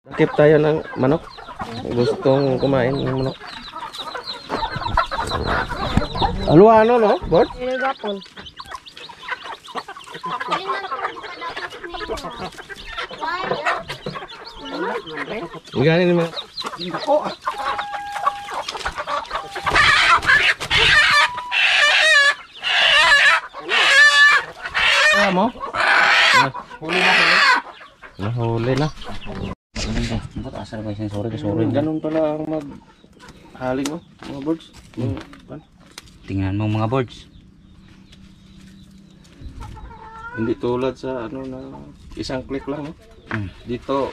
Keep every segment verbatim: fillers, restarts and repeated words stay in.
Takip tayo ng manok. Gustong kumain ng manok. Ano ano no? Bot? Gapon. Gani ni mga. Ako. Ah mo? Huli na huli. Nahuli na. Bakit asal ba isang sorry ka sorry. Ganun pala ang mag haling mo, mga birds. Yung pan. Tingnan mo mga birds. Hindi tulad sa ano na isang click lang no. Hmm. Dito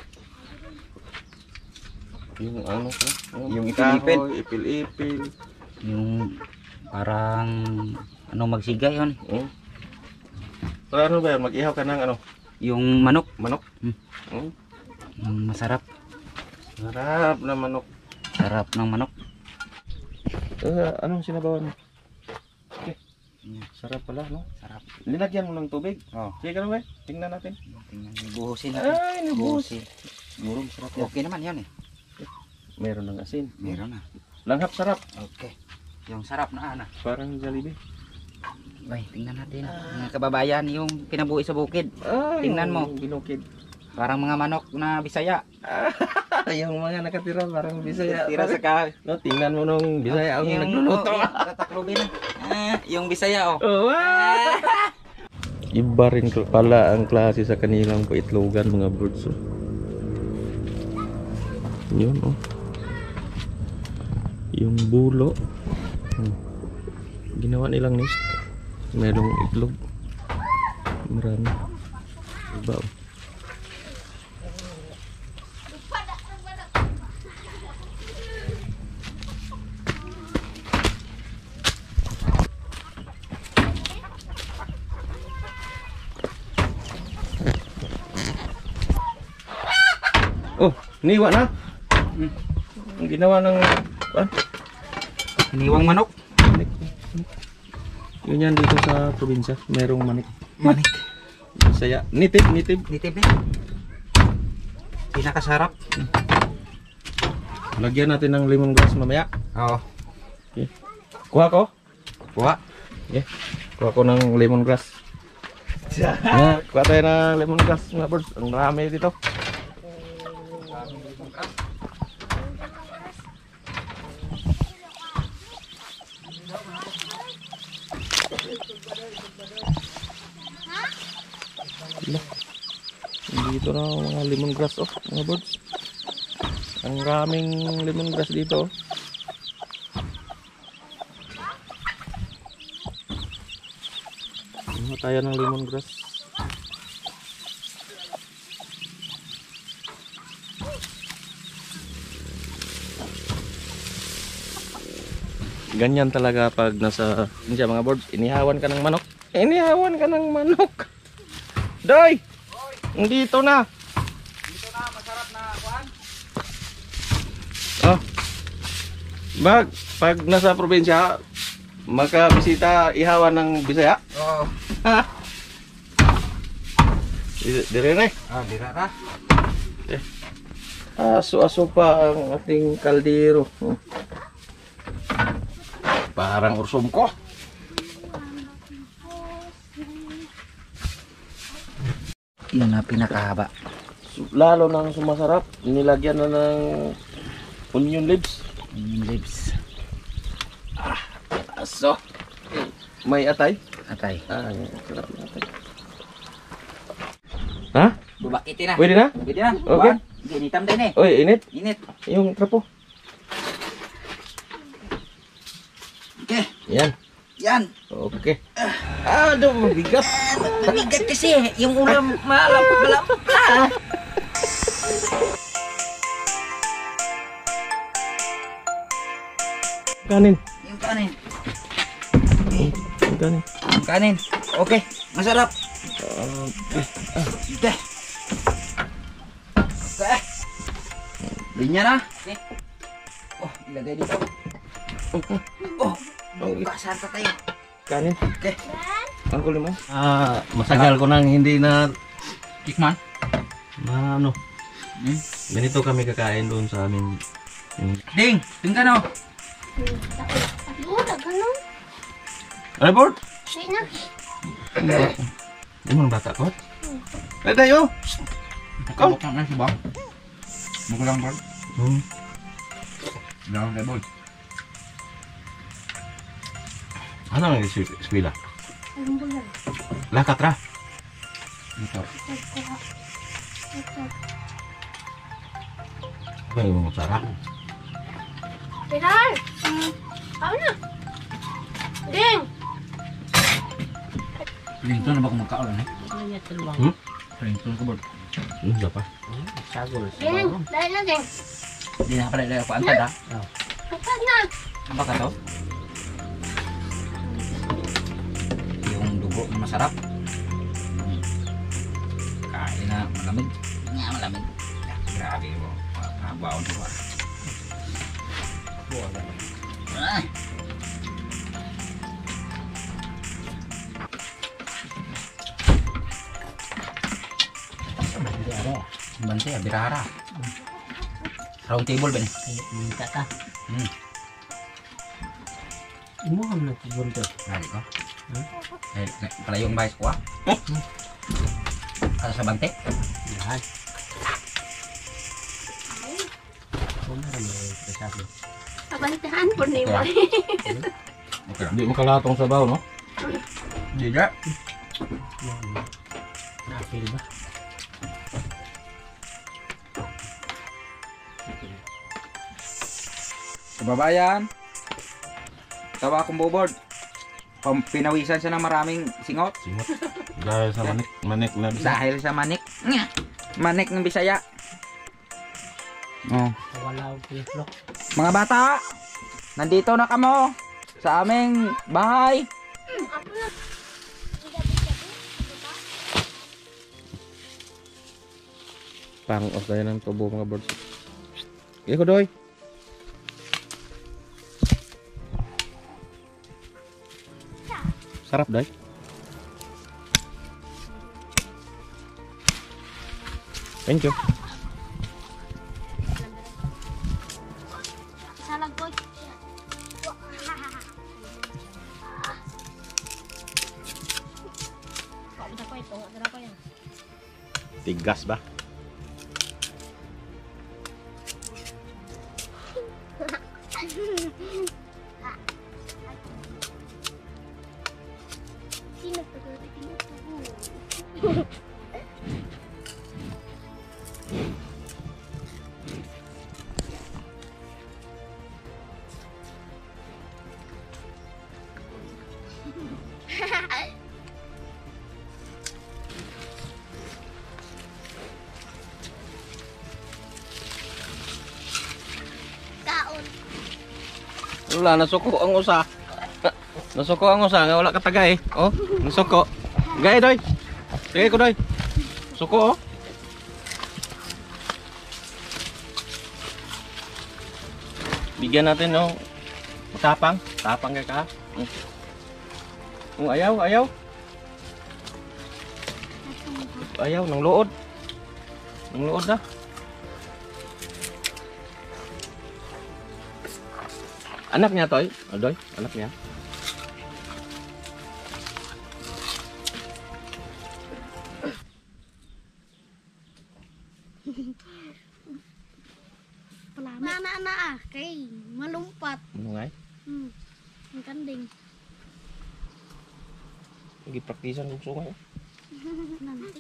yung ano ko, Yung ipil-ipil. kahoy, ipil-ipil. Yung parang ano magsigay yun. Oh. So, ano ba yan? Mag-ihaw ka ng ano? Yung manok. Manok? Hmm. Oh. Yung masarap. Sarap na manok. Sarap ng manok. Uh, anong sinabawan mo? Okay. Sarap pala, no? Sarap. Linagyan mo ng tubig. Oh. Sige ka na ba? Tingnan natin. Tingnan mo. Buhusin natin. Ay, nabuhos. Buhusin. Siguro masarap yan. Okay naman yan eh. Meron ng asin. Meron na. Langhap sarap. Okay. Yung sarap na ana. Parang Jollibee. Bay, tingnan natin. Mga kababayan, yung pinabuhi sa bukid. Ay, Tingnan mo. Binukid. Parang mga manok na Bisaya. Yung mga nakatira parang Bisaya. Tira sa kahoy. No, tingnan mo nung Bisaya ang Yung- nagluluto. oh, yung tataklubin na. Ah, yung Bisaya oh. Oh, wow. Iba rin pala ang klase sa kanilang paitlogan mga birds. Oh. Yun oh. Yung bulo. Hmm. Ginawa nilang nest. Merong itlog. Marami. Iba oh. Oh, niwa na. Hmm. Ang ginawa ng ah, Iniwang manok. manik. Yun yan dito sa probinsya. Merong manik. Manik. Saya. Nitib, nitib. Nitib eh. Pinakasarap. Lagyan natin ng lemongrass mamaya. Oo. Okay. Kuha ko. Kuha. Okay. Kuha ko ng lemongrass. Yeah, kuha tayo ng lemongrass mga birds. Ang marami dito. Dito na mga lemongrass oh, mga birds. Ang raming lemongrass dito. Ano tayo ng lemongrass? Ganyan talaga pag nasa siya mga birds, inihawan ka ng manok. Inihawan ka ng manok. Doy! Dito na. Dito na masarap na kuan. Oh. Bag, pag nasa probinsya, makabisita ihawan ng Bisaya. Oo. Dire na. Ah, dira na. Aso-aso pa ang ating kaldero. Oh. Parang ursum ko. Yan na pinakahaba. Lalo nang sumasarap, nilagyan na ng onion leaves. Yung lips. Aso. May atay? Atay. Ah, sarap na atay. Ha? Bubakitin na. Pwede na? Pwede na. Okay. Kuan. Ginitam din eh. Oy, init. Init. Yung trapo. Okay. Yan. Yan. Okay. Aduh, mabigat. Mabigat kasi yung ulam malap malap pa. Kanin. Yung kanin. Yung kanin. Yung kanin. Okay. Masarap. Okay. Okay. Okay. Linya na. Okay. Oh, ilagay dito. Oh, bukasan pa tayo. Kanin. Okay. Ang kulit mo? Ah, masagal ko nang hindi na Tikman. na ano. Hmm. Ganito kami kakain doon sa amin. Yung... Ding, tingnan no. Oh, ganun. Ano, Bord? Sige na. Yung mga bata ko? Eh, tayo! Nakabok na si Bang. Mukulang Bang. Hmm. Lang kay Boy. Ano ang eskwela? Anong bulan? Lakat ra. Ito. Nagkuha. Ito. Ano yung sarap? Pilar! Hmm. Ano na? Ding! Ringtone na ba kung magkaon eh? Hmm? Ringtone ko Bord. Hmm, siya pa. Ding! Dahil na, Ding. Hindi na pala ako antad ha. Kapag na. Apa ka to? Yung dugo na masarap. Kain na malamig. Nga malamig. Grabe mo. Kabaon mo. Ay. Bante ya, birara. Round table ba ni? Minta ka. Hmm. Imo ka na tibon to. Nari ko. Hmm? Eh, palayong bayas ko ah. Kasa sa bante. Yan. Kumara mo yung sabi. Kabantahan po ni mo. Okay. Hindi mo kalatong sabaw, no? Hindi na. Yan. Napil ba? Kababayan. Tawa akong bobord. Pam- Pinawisan siya ng maraming singot. Simot. Dahil sa manik, manik na bisa. Dahil sa manik. Nga. Manik ng Bisaya. Oh. Wala ang pislok. Mga bata, nandito na kamo sa aming bahay. Pang-off tayo ng tubo mga birds. Iya ko, Doy. Sarap, Doy. Thank you. Salag ko. Kau ko ito. Dara ko yan. Tigas ba? Sino pa ko? Kaon. Wala, nasuko ang usa. Nasuko ang usa, nga wala katagay. Oh, nasuko. Gay, Doy. Sige ko, Doy. Suko, oh. Bigyan natin, no. Matapang. Tapang kay ka. Mm. Oh, ayaw, ayaw. Ayaw, nang luod. Nang luod na. Anak niya, Toy. Oh, Doy, anak niya. Mana na ah, kay malumpat. Ano nga eh? Hmm. Ang kanding. Lagi praktisan kong sungay. oh. Nanti.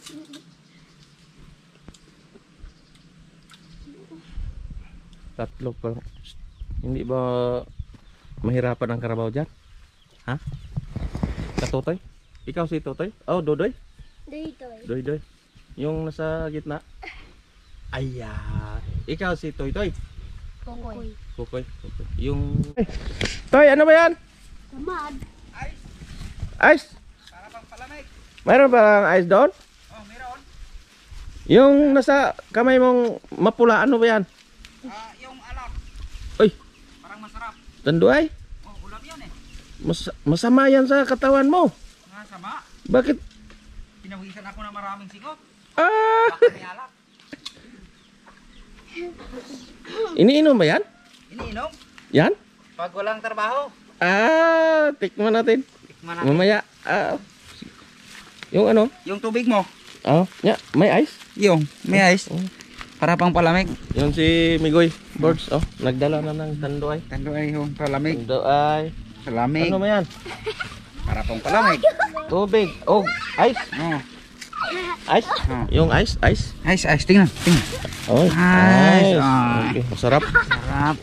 Tatlo pa. Hindi ba mahirapan ang karabaw dyan? Ha? Katutoy? Ikaw si Totoy? Oh, Dodoy? Dito. Doy, Doy. Yung nasa gitna? Ayan. Ikaw si Toy Toy? Kokoy. Kukoy. Kukoy. Yung... Toy, ano ba yan? Tamad. Ice? Para pang palamig. Mayroon ba ice doon? Oh, meron. Yung nasa kamay mong mapula, ano ba yan? Ah, yung alak. Uy, Parang masarap. tanduay. Oh, ulam yan eh. Mas masama yan sa katawan mo. Nga sama. Bakit? Pinawisan ako ng maraming singot. Ah! Bakit may alak? Iniinom ba yan? Iniinom? Yan? Pag walang trabaho. Ah, tikman natin. Tikman natin. Mamaya. Ah, yung ano? Yung tubig mo. Oh, ya, may ice. Yung, may ice. Oh. Para pang palamig. Yun si Migoy Birds. Oh, nagdala na ng tanduay. Tanduay yung palamig. Tanduay. Palamig. Ano mo yan? Para pang palamig. Tubig. Oh, ice. Oh. Ice? Oh. Yung ice, ice. Ice, ice. Tingnan, tingnan. Oh, Ice. ice. Ah. Okay, masarap. Sarap.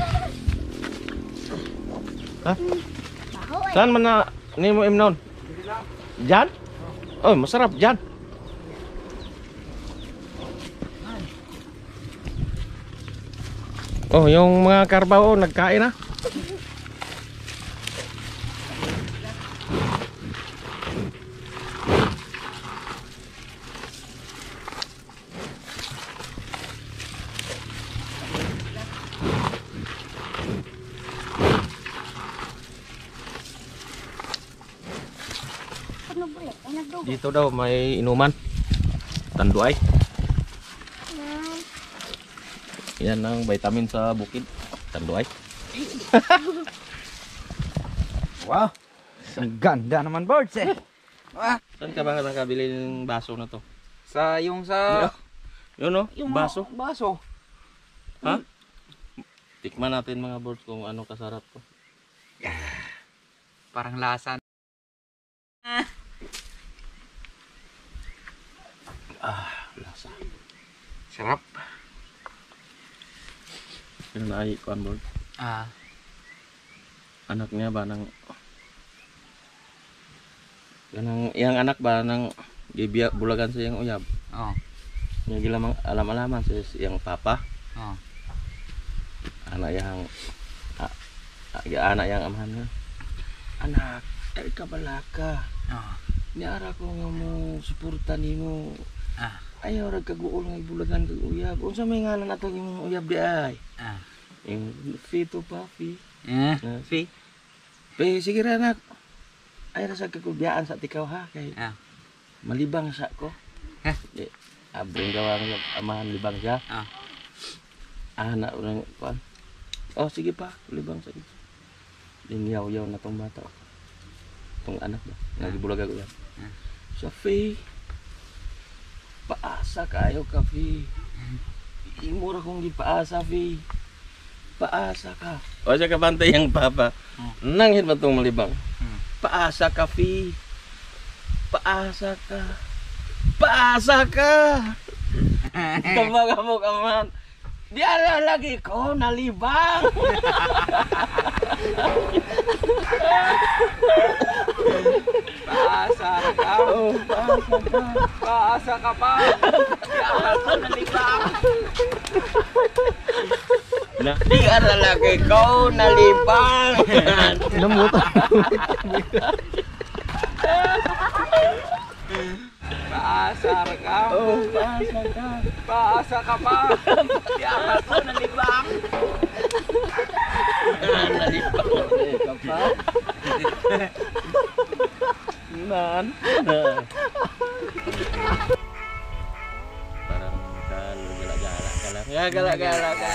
Ha? Saan man na ni mo imnon? Diyan? Oh, masarap diyan. Oh, yung mga karbaw oh, nagkain na. Ano ba yan? Ay, nagdugo. Dito daw may inuman. Tanduay. Yan ang vitamin sa bukid. Tanduay. Wow. Ang ganda naman birds eh. Ah, Saan ka ba nakabili ng baso na to? sa yung sa Yun oh, yung baso. baso. Ha? Tikman natin mga birds kung ano kasarap to. Parang lasa. Ah, lasa. Sarap. Yung naay ko ang bird. Ah, Anak niya ba ng ganang iyang anak ba ng gibiya bulagan sa iyang uyab. oh. Nya gilamang alam-alaman sa iyang papa. Oh. Anak yang ah, ah, anak yang amahan nga. Anak, ay ka balaka. Oh. Ni ara ko nga mo suporta nimo. Ah. Ayaw ra kaguol nga ibulagan kag uyab. Unsa may ngalan atong imong uyab di ay? Ah. Yung Fito Papi. Eh, Na, fi. Pe, sige ra anak. Ay ra sa kakubiyaan sa tikaw ha kay Ah. malibang sa ko. Heh? Di abring gawang yung amahan libang siya. Ah. Anak ulang kuan. Oh sige pa, libang sa iyo. Dinyaw-yaw na tong bata. Tong anak ba? Nagibulaga ko yan. Ah. Sophie. Paasa kayo ka, Fi. Imo ra kong gipaasa, Fi. Paasa ka. O siya kabantay ang papa. Hmm. Nanghin ba tong malibang? Hmm. Paasa ka, Fi. Paasa ka. Paasa ka. Kambaga mo kaman. Di ala lagi ko nalibang. Paasa ka. Oh, paasa ka. Paasa ka pa. Paasa nalibang. Na, di ala lagi ko nalibang. Namuta. Paasa ka. Oh, paasa ka. Paasa ka pa. Paasa nalibang. Nalibang ka pa. Man. Parang gala-gala ka lang. Ya, gala-gala ka.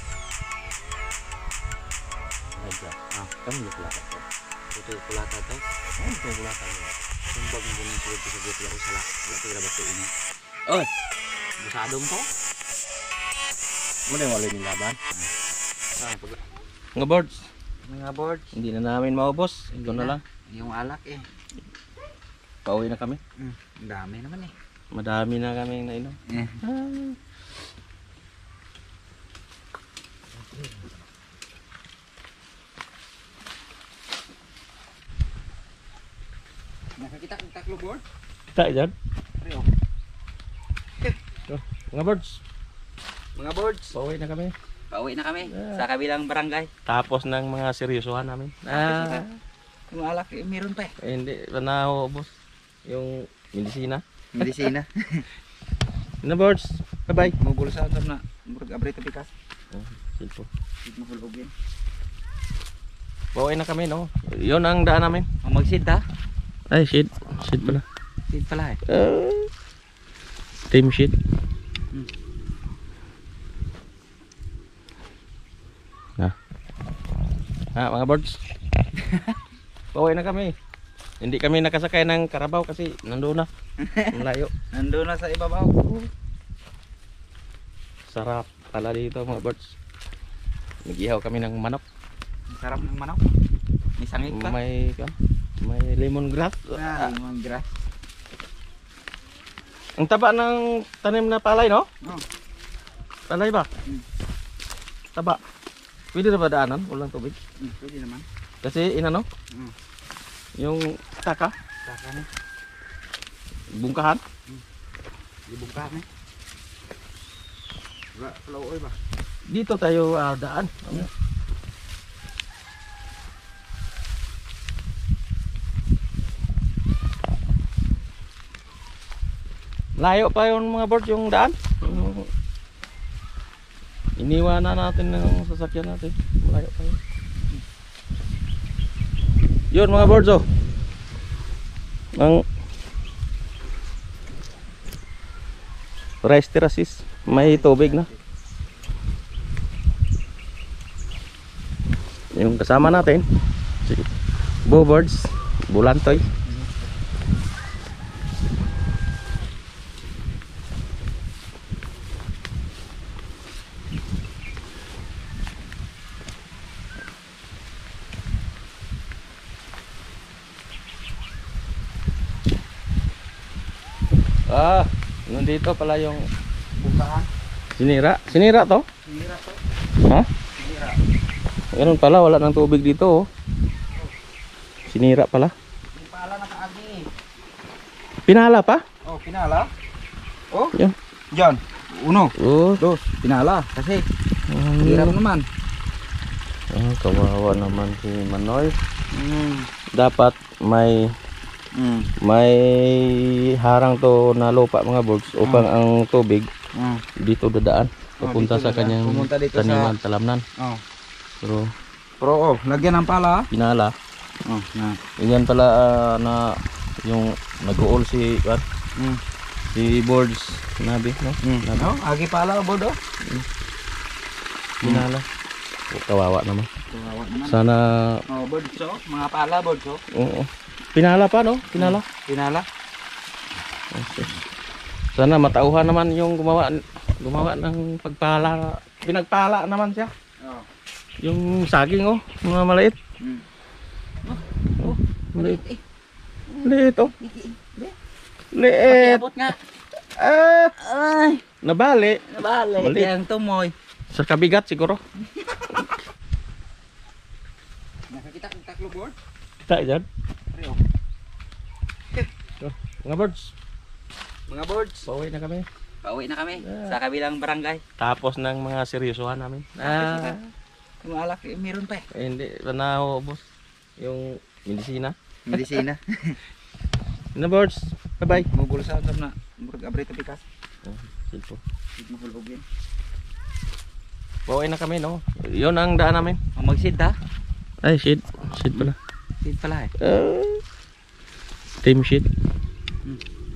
Aja. Ah, kamu yung kulata ko. Ito yung kulata to. Oh, ito yung kulata ko. Sumbag mo ng sulit sa buti ako sa laki. Ito yung rabat ko ini. Oy! Busadong to. Muna yung wala yung laban. Mga birds. Mga birds. Hindi na namin maubos. Ito na lang. Yung alak eh. Pauwi na kami. Mm, ang dami naman eh. Madami na kami nainom. Eh. Ah. Nakakita ang taklo board? Kita dyan. Pero, Mga birds. mga birds. Pauwi na kami. Pauwi na kami Yeah. sa kabilang barangay. Tapos ng mga seryosohan namin. Ah. Yung alak eh, meron pa eh. Eh, hindi pa naubos yung medisina. Medisina. Na birds. Bye bye. Mabulo sa atom na. Murag abri to bikas. Oh, silpo. Hindi mo hulog yun. Pauwi na kami no. Yun ang daan namin. Ang mag-seed ha? Ay shit. Shit pala. Seed pala eh. Uh, team shit. Ha, mga birds. Pauwi na kami. Hindi kami nakasakay ng karabaw kasi nandoon na. Malayo. Nandun na sa ibabaw. Sarap pala dito mga birds. Nag-ihaw kami ng manok. Ang sarap ng manok. May sangit pa. May kan, may lemongrass. Ah, limang grass. Ang taba ng tanim na palay, no? Oh. Palay ba? Hmm. Taba. Pwede na ba daanan? Walang tubig. Hmm, pwede naman. Kasi inano? Hmm. Yung taka, Saka na. bungkahan. Ibungka na. Wala, flow oil ba? Dito tayo ah, daan. Ano? Layo pa yung mga birds yung daan. Yung- Iniwan na natin ng sasakyan natin. Layo pa yun. Yun mga birds oh. Ang rice terraces. May tubig na. Yung kasama natin si Bowbirds, Bulantoy. Ah, nandito pala yung Bungkaan. sinira. Sinira to? Sinira to. Ha? Sinira. Ganun pala, wala ng tubig dito oh. Sinira pala. Yung pala nakaagi. Pinala pa? Oh, pinala. Oh, Yan. Diyan. Uno, Oh, dos, pinala. Kasi, um, hirap naman. ah, kawawa naman si Manoy. Hmm. Dapat may Hmm. may harang to na lupa mga birds upang ang tubig Hmm. dito dadaan Oh, papunta dito sa dadaan. kanyang Pumunta dito sa- taniman, talamnan. Oh. Pero Pero oh, lagyan ng pala. pinala. Oh, na. Yan pala ah, na yung nag-uol si what? Hmm. Si birds nabi, no? Hmm. Nabi. No, agi pala bodo. Pinala. Oh, kawawa naman. Kawawa naman. Sana Oh, bodso, mga pala bodso. oo. Pinala pa no? Pinala. Pinala. Okay. Sana matauhan naman yung gumawa gumawa ng pagpala. Pinagpala naman siya. Oh. Yung saging oh, mga maliit. Hmm. Oh, maliit. Maliit oh. Liit. Abot nga. Ah, Ay, nabali. nabalik Mali. yang tumoy. Sa kabigat siguro. Nakakita ng taklo board? Kita dyan. Ayo. Oh, mga birds. Mga boards. Pauwi na kami. Pauwi na kami Yeah. sa kabilang barangay. Tapos ng mga seryosohan namin. Ah, Yung alak, eh, meron pa eh. eh, hindi pa naubos yung medisina. Medisina. Na birds. Bye bye. Mubulsa sa na. Murag abrito pikas. Oh, silpo. Hindi mahulog yun. Pauwi na kami no. Yun ang daan namin. Ang mag-seed ha? Ay shit. Shit pala. Seed pala eh. Uh, team shit. Hmm.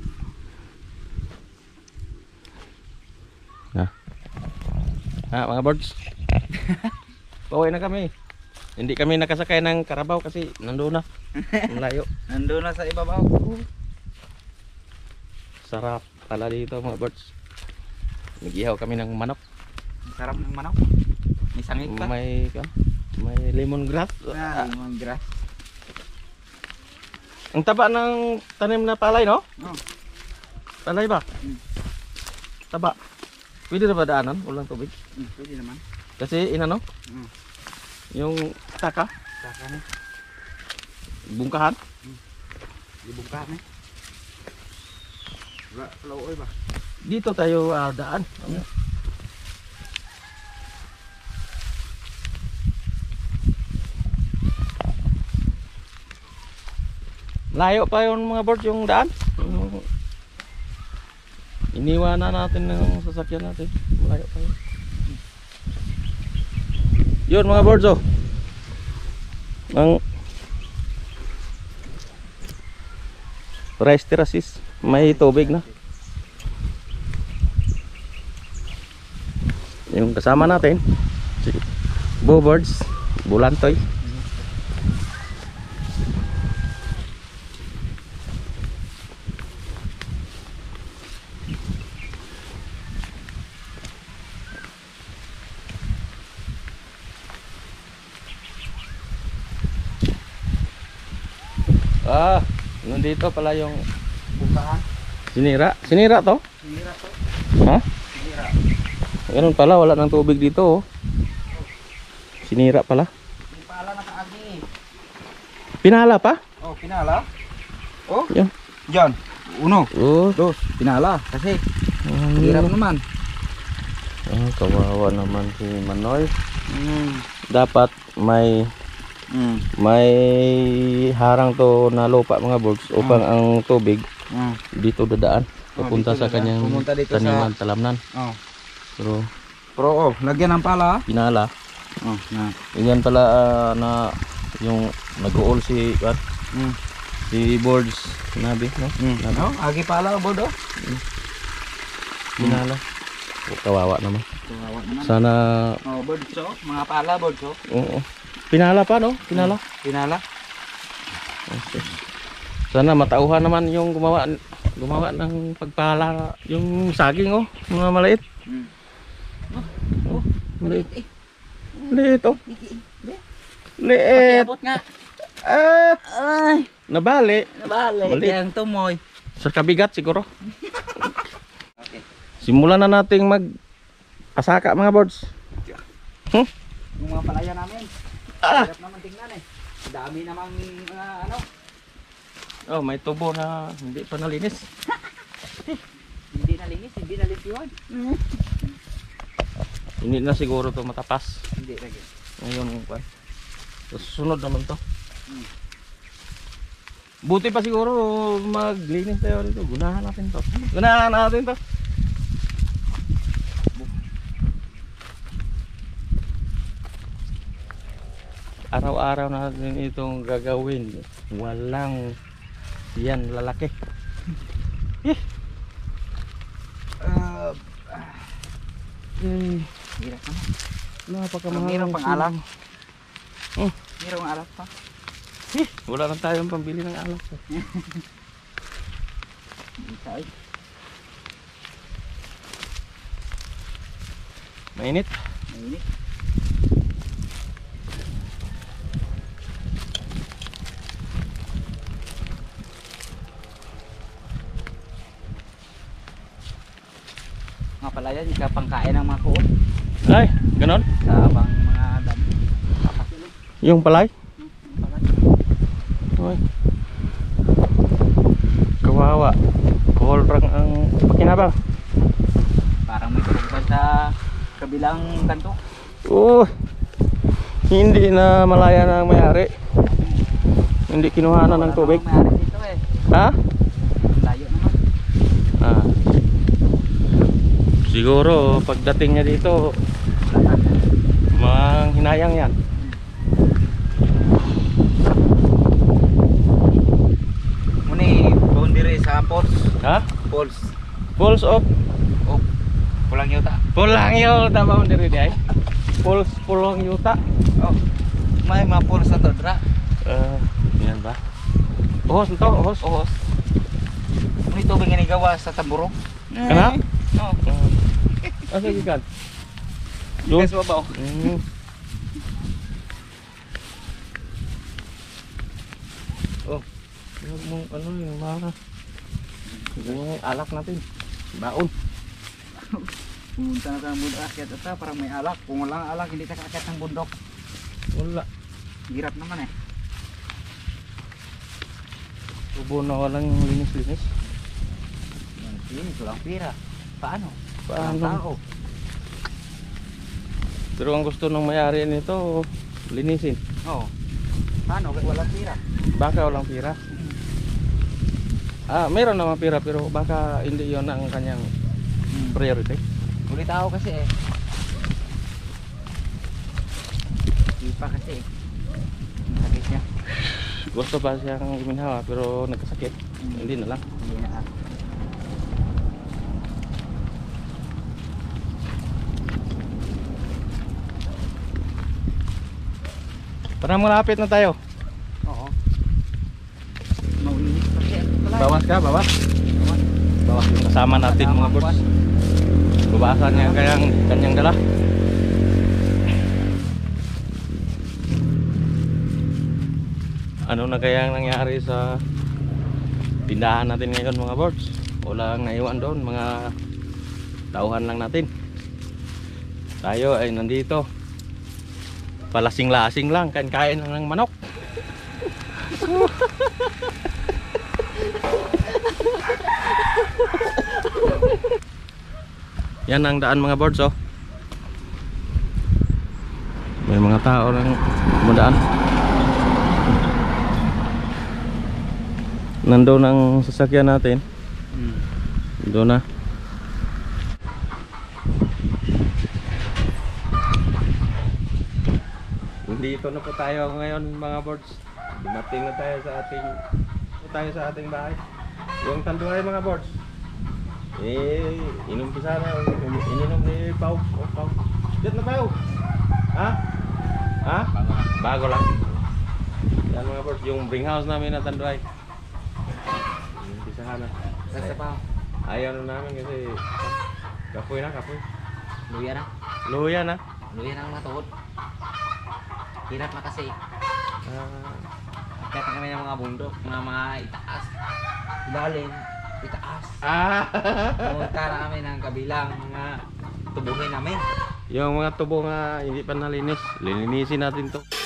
Ha. Ha mga birds. Pauwi na kami. Hindi kami nakasakay ng karabaw kasi nandoon na. Malayo. Nandun na sa ibabaw. Sarap pala dito mga birds. Nag-ihaw kami ng manok. Ang sarap ng manok. May sangit pa. May kan, may lemongrass. Ah, limang grass. Ang taba ng tanim na palay, no? Oh. Palay ba? Hmm. Taba. Pwede na ba daanan? Walang tubig. Hmm, pwede naman. Kasi inano? Hmm. Yung taka, Saka na. bungkahan. Ibungka na. Wala, flow oil ba? Dito tayo ah, daan. Ano? Layo pa yung mga birds yung daan. Yung- Iniwan na natin ng sasakyan natin. Layo pa yun. Yun mga birds oh. Ang rice terraces. May tubig na. Yung kasama natin si Bowbirds, bulantoy. Ah, nandito pala yung Bukaan. sinira. Sinira to? Sinira to. Ha? Sinira. Ganun pala, wala nang tubig dito oh. Sinira pala. Hindi pala nakaagi. Pinala pa? Oh, pinala. Oh, Yan. Diyan. Uno, Oh, dos, pinala. Kasi um, hirap naman. ah, kawawa naman si Manoy. Mm. Dapat may Mm. may harang to na lupa mga birds upang ang tubig Mm. dito dadaan Oh, papunta dito sa dadaan. kanyang Pumunta dito sa- taniman, talamnan. Oh. Pero Pero oh, lagyan ng pala. pinala. Oh, na. Yan pala ah, na yung nag-uol si what? Mm. Si birds nabi, no? Mm. Nabi. No, agi pala bodo. Pinala. Oh, kawawa naman. Kawawa naman. Sana Oh, bodso, mga pala bodso. oo. Pinala pa no? Pinala. Pinala. Okay. Sana matauhan naman yung gumawa gumawa ng pagpala yung saging oh, mga maliit. Mm. Oh, maliit. Maliit oh. Maliit. Pakiabot nga. Ah, Ay, nabali. nabalik. Balik. Yang tumoy. Sa kabigat siguro. Okay. Simulan na nating mag asaka mga birds. Hmm? Yung mga palaya namin. Ah! Hirap naman tingnan eh. Dami namang mga ano. Oh, may tubo na hindi pa nalinis. Hindi nalinis, hindi nalipiwan. Hindi na siguro to matapas. Hindi lagi. Ngayon kwan. Susunod naman to. Hmm. Buti pa siguro maglinis tayo dito. Gunahan natin to. Gunahan natin to. Araw-araw natin itong gagawin. Walang yan lalaki. Uh, Eh, hirap naman. napakamahal. Hirap ng pang alak. Hmm. Hirap ang alak pa. Eh, wala na tayong pambili ng alak. Isay. Mainit. Mainit. Mga palaya, hindi ka pangkain ng mga kuot. Ay, ganon. Sa abang mga dami. Papasilog. Yung palay. Yung palaya. Ay. Kawawa. Kolrang ang pakinabang. Parang may tubig sa kabilang kanto. Oh, hindi na malaya ng may-ari. Hindi kinuhanan ng tubig. Wala namang may-ari dito eh. Ha? Layo naman. Ah. Siguro pagdating niya dito, manghinayang yan. Muni, boundary sa Falls. Ha? Falls. Falls of Oh, pulang yuta. Pulang Yuta ba mo diri ay? Falls Pulang Yuta. Oh, may mga falls na to, dra. Eh, yan ba? Ohos ito, ohos. Ohos. May tubig nga gawa sa Tamburong. Kana? Oo. Ah, sige kan. Doon sa babaw. Mm. Oh, huwag mong ano yung mga yung alak natin. Baon. Pumunta na tayo ng bundok akyat ata para may alak. Kung walang alak, hindi ka kaakyat ng bundok. Wala. Hirap naman eh. Tubo na walang linis-linis. Yan, sinis, walang pira. Paano? Paano? Walang tao. Pero ang gusto ng may-ari nito, linisin. Oo. Paano? Walang pira. Baka walang pira. Ah, meron naman pira pero baka hindi yon ang kanyang Hmm. priority. Uli tao kasi eh. Hindi pa kasi eh. Ang sakit niya. Gusto pa siyang guminhawa pero nagkasakit. Hindi na lang. Hindi na. Parang malapit na tayo. Oo. Mauinit kasi. Bawas ka, bawas. Bawas yung kasama natin mga boss. Babasan niya kayang kanyang dala. Ano na kaya ang nangyari sa tindahan natin ngayon mga boss? Walang naiwan doon, mga tauhan lang natin. Tayo ay nandito. Palasing-lasing lang, kain-kain lang ng manok. Yan ang daan mga boards, oh. May mga tao lang dumadaan. Nandoon ang sasakyan natin. Hmm. Doon na. Dito na po tayo ngayon mga boards. Dumating na tayo sa ating tayo sa ating bahay. Yung tanduay mga boards. Eh, inumpisa na, ininom ni Pau. Oh, Pau. Diyan na Pau. Ha? Ha? Bago lang. Yan mga boards, yung bring house namin na tanduay. Inumpisahan na. Sa pa. Ayaw na namin kasi kapoy na, kapoy. Luya na. Luya na. Luya na ang matuod. Hirap na kasi. Ah, Kaya kami ng mga bundok, mga mga itaas. Ilalim, itaas. ah. Pumunta na kami ng kabilang mga tubuhin namin. Yung mga tubo nga hindi pa nalinis, lilinisin natin to.